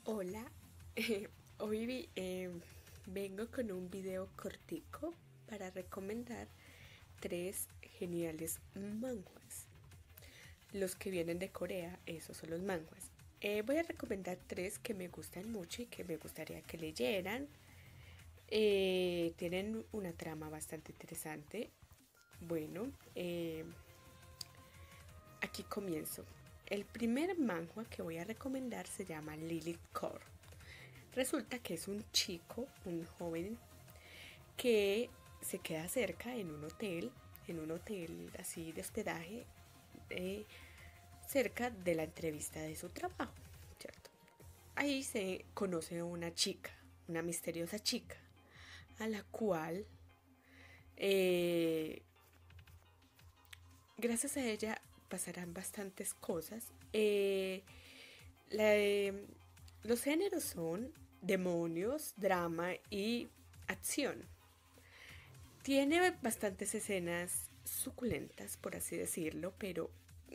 Hola, hoy vengo con un video cortico para recomendar tres geniales manhwas. Los que vienen de Corea, esos son los manhwas. Voy a recomendar tres que me gustan mucho y que me gustaría que leyeran. Tienen una trama bastante interesante. Bueno, aquí comienzo. El primer manhwa que voy a recomendar se llama Lilith Core. Resulta que es un chico, un joven, que se queda cerca en un hotel así de hospedaje, eh, cerca de la entrevista de su trabajo, ¿cierto? Ahí se conoce a una chica, una misteriosa chica, a la cual, eh, gracias a ella, pasarán bastantes cosas. La, los géneros son demonios, drama y acción. Tiene bastantes escenas suculentas, por así decirlo, pero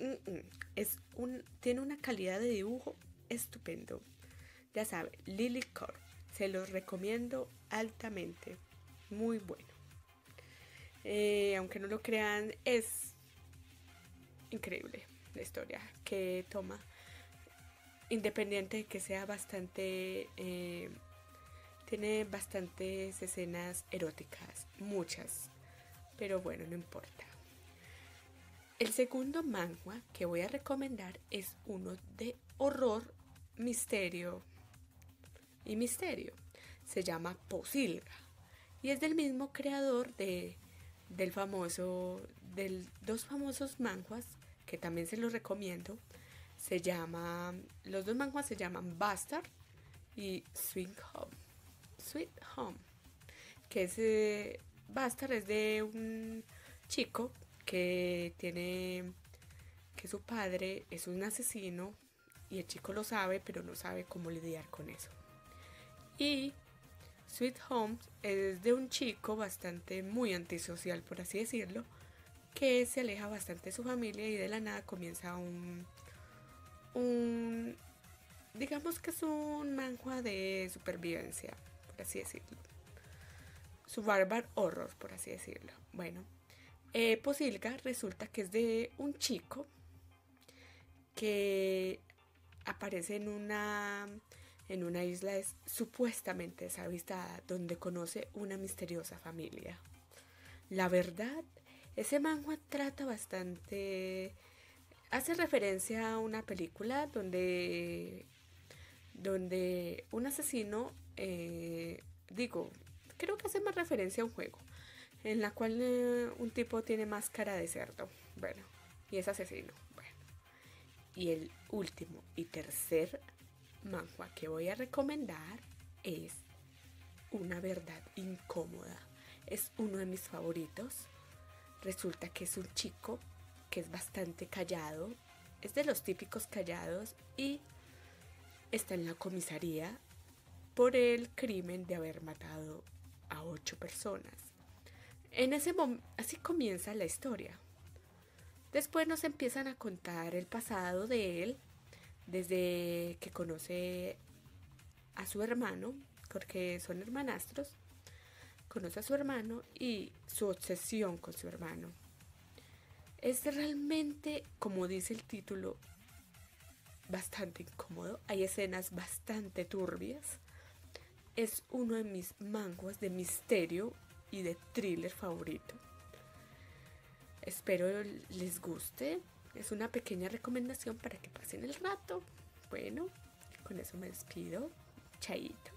tiene una calidad de dibujo estupendo. Ya sabe, Lily Core, se los recomiendo altamente. Muy bueno. Aunque no lo crean, es increíble la historia que toma, independiente de que sea bastante, tiene bastantes escenas eróticas, muchas, pero bueno, no importa. El segundo manhwa que voy a recomendar es uno de horror, misterio y misterio. Se llama Posilga y es del mismo creador del famoso, del dos famosos manhwas que también se los recomiendo. Los dos manhwas se llaman Bastard y Sweet Home. Sweet Home, que es Bastard es de un chico que tiene que su padre es un asesino y el chico lo sabe, pero no sabe cómo lidiar con eso. Y Sweet Home es de un chico bastante muy antisocial, por así decirlo, que se aleja bastante de su familia y de la nada comienza un digamos que es un manhwa de supervivencia, por así decirlo. Survival horror, por así decirlo. Bueno, Posilga resulta que es de un chico que aparece en una isla supuestamente deshabitada donde conoce una misteriosa familia. La verdad, ese manga trata bastante, hace referencia a una película donde un asesino, digo, creo que hace más referencia a un juego en la cual un tipo tiene máscara de cerdo, bueno, y es asesino, bueno. Y el último y tercer manhwa que voy a recomendar es Una verdad incómoda. Es uno de mis favoritos. Resulta que es un chico que es bastante callado, es de los típicos callados y está en la comisaría por el crimen de haber matado a 8 personas. Así comienza la historia. Después nos empiezan a contar el pasado de él, desde que conoce a su hermano, porque son hermanastros, conoce a su hermano y su obsesión con su hermano. Es realmente, como dice el título, bastante incómodo. Hay escenas bastante turbias. Es uno de mis manguas de misterio y de thriller favorito. Espero les guste. Es una pequeña recomendación para que pasen el rato. Bueno, con eso me despido. Chaito.